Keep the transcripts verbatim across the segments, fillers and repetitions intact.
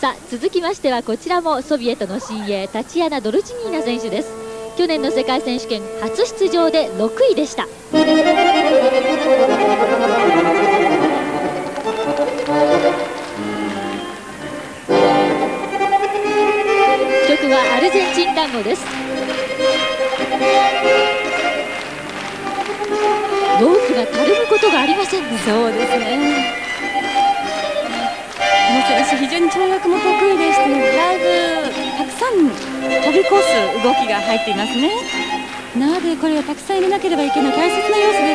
さあ続きましてはこちらもソビエトの新鋭タチアナ・ドルチニーナ選手です。去年の世界選手権初出場でろくいでした。曲はアルゼンチン単語です。ロープがたるむことがありませんね。 そうですね。この選手非常に跳躍も得意でして、だいぶたくさん飛び越す動きが入っていますね。なのでこれをたくさん入れなければいけない大切な要素です。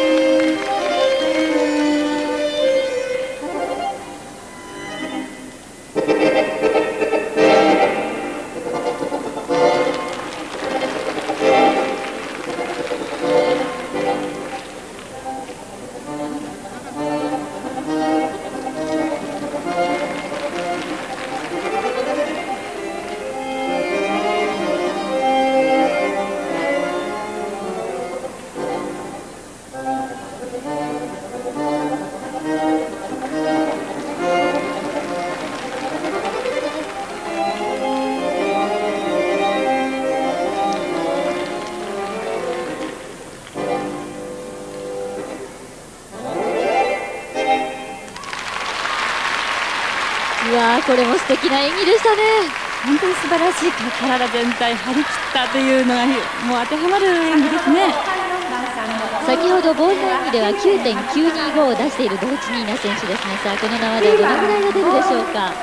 うわー、これも素敵な演技でしたね。 本当に素晴らしい。体全体張り切ったというのがもう当てはまる演技ですね。 先ほどボールの演技では きゅうてんきゅうにご を出しているドルチニーナ選手ですね。さあこの縄でどのぐらいが出るでしょうか。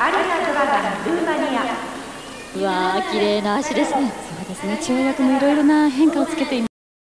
うわー、綺麗な足ですね。 そうですね。跳躍もいろいろな変化をつけています。